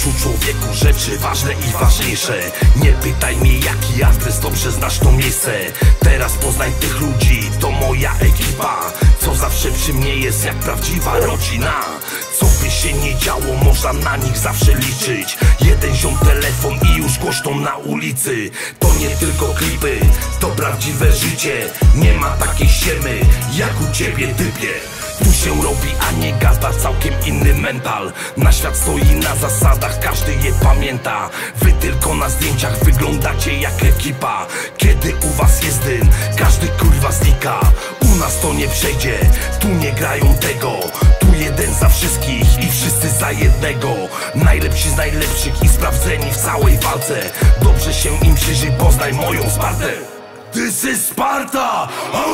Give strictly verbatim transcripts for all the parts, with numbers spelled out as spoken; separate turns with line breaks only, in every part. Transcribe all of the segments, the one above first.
życiu człowieku rzeczy ważne i ważniejsze. Nie pytaj mnie jaki adres, dobrze znasz to miejsce. Teraz poznaj tych ludzi, to moja ekipa, co zawsze przy mnie jest jak prawdziwa rodzina. Co by się nie działo, można na nich zawsze liczyć. Jeden ziom telefon i już głośno na ulicy. To nie tylko klipy, to prawdziwe życie. Nie ma takiej ściemy jak u ciebie, typie. Tu się robi, a nie gada, całkiem inny mental. Na świat stoi na zasadach, każdy je pamięta. Wy tylko na zdjęciach wyglądacie jak ekipa. Kiedy u was jest dym, każdy kurwa znika. U nas to nie przejdzie, tu nie grają tego. Tu jeden za wszystkich i wszyscy za jednego. Najlepsi z najlepszych i sprawdzeni w całej walce. Dobrze się im przyjrzyj, poznaj moją Spartę. This is Sparta!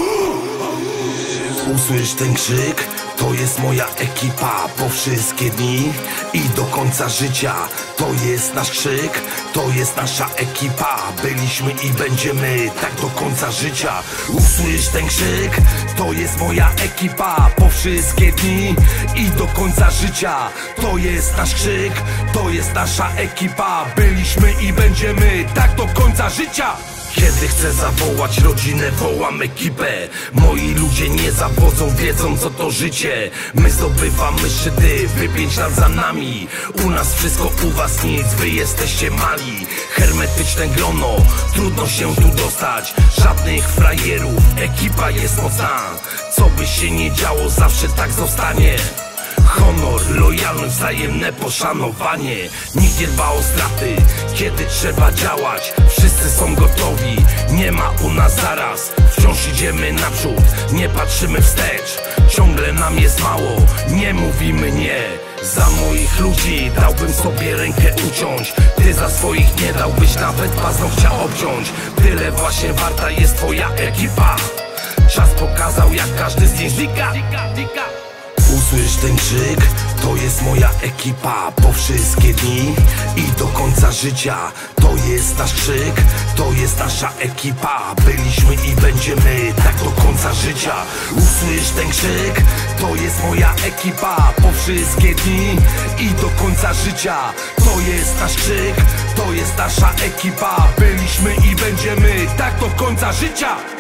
Usłysz ten krzyk? To jest moja ekipa po wszystkie dni i do końca życia. To jest nasz krzyk, to jest nasza ekipa. Byliśmy i będziemy tak do końca życia. Usłysz ten krzyk? To jest moja ekipa po wszystkie dni i do końca życia. To jest nasz krzyk, to jest nasza ekipa. Byliśmy i będziemy tak do końca życia. Kiedy chcę zawołać rodzinę, wołam ekipę. Moi ludzie nie zawodzą, wiedzą co to życie. My zdobywamy szczyty, wy pięć lat za nami. U nas wszystko, u was nic, wy jesteście mali. Hermetyczne grono, trudno się tu dostać. Żadnych frajerów, ekipa jest mocna. Co by się nie działo, zawsze tak zostanie. Honor, lojalność, wzajemne poszanowanie. Nikt nie dba o straty, kiedy trzeba działać. Wszyscy są gotowi, nie ma u nas zaraz. Wciąż idziemy naprzód, nie patrzymy wstecz. Ciągle nam jest mało, nie mówimy nie. Za moich ludzi dałbym sobie rękę uciąć. Ty za swoich nie dałbyś nawet paznokcia obciąć. Tyle właśnie warta jest twoja ekipa. Czas pokazał jak każdy z nich znika. Usłysz ten krzyk? To jest moja ekipa po wszystkie dni i do końca życia. To jest nasz krzyk, to jest nasza ekipa. Byliśmy i będziemy tak do końca życia. Usłysz ten krzyk? To jest moja ekipa po wszystkie dni i do końca życia. To jest nasz krzyk, to jest nasza ekipa. Byliśmy i będziemy tak do końca życia.